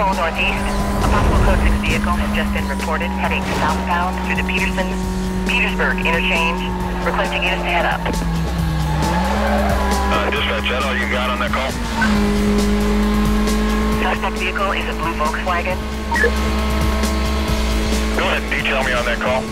Patrol northeast. A possible code 6 vehicle has just been reported heading southbound through the Petersburg interchange. Requesting units to head up. Dispatch, that all you got on that call? Suspect vehicle is a blue Volkswagen. Go ahead and detail me on that call.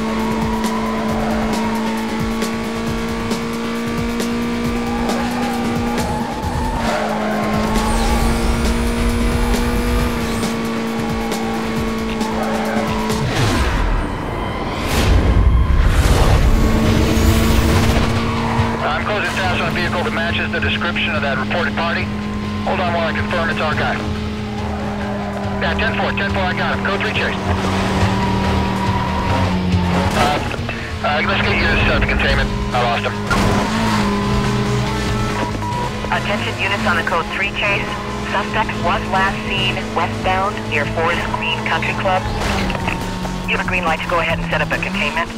I'm closing tabs on a vehicle that matches the description of that reported party. Hold on while I confirm it's our guy. Yeah, 10-4, I got him. Code 3 chase. Let's get you to containment. I lost him. Attention units on the code 3 chase. Suspect was last seen westbound near Forest Green Country Club. You have a green light to go ahead and set up a containment.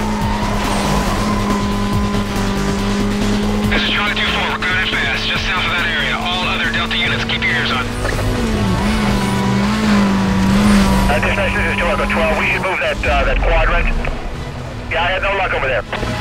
This is Charlie 2-4, we're going fast, just south of that area. All other Delta units, keep your ears on. Dispatch, this is Charlie 12. We should move that quadrant. Yeah, I had no luck over there.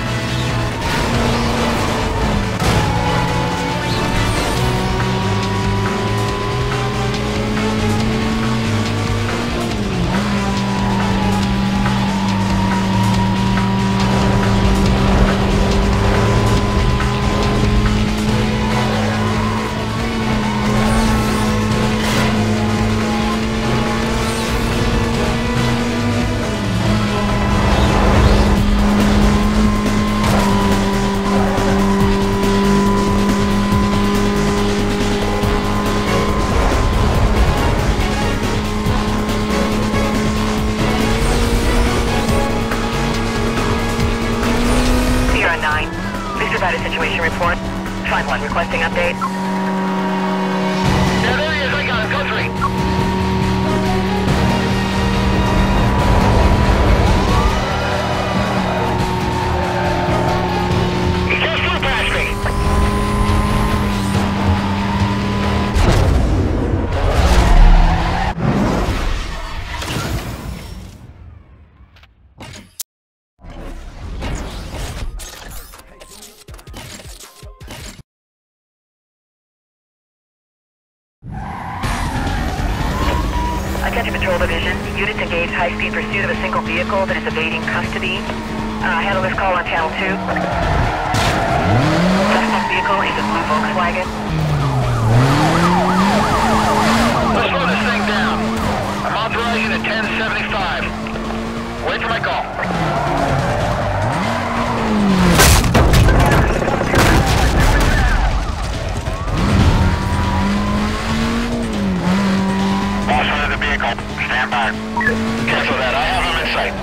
Situation report. 5-1 requesting update. Yeah, there he is. I got him. Code 3. He just flew past me. Attention Patrol Division. Units engage high-speed pursuit of a single vehicle that is evading custody. Handle this call on Channel 2. Suspect vehicle is a blue Volkswagen. Let's slow this thing down. I'm authorizing at 1075. Wait for my call. Boss under the vehicle. Stand by. Cancel that. I have him in sight.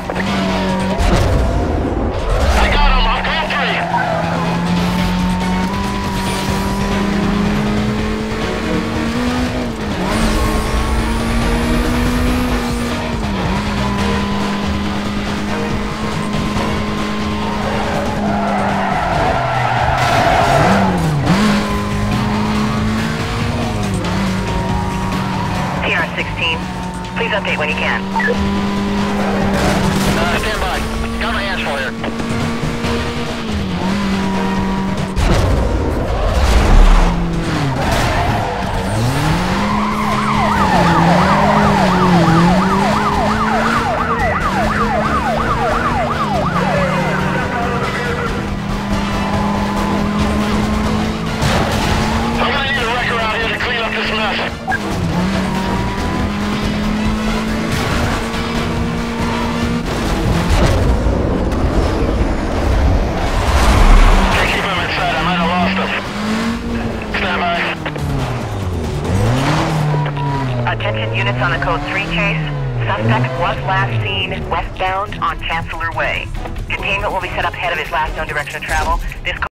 I got him. I'm code 16. Please update when you can. Stand by. Got my hands full here. I'm gonna need a wrecker out here to clean up this mess. Attention units on the code 3 chase. Suspect was last seen westbound on Chancellor Way. Containment will be set up ahead of his last known direction of travel. This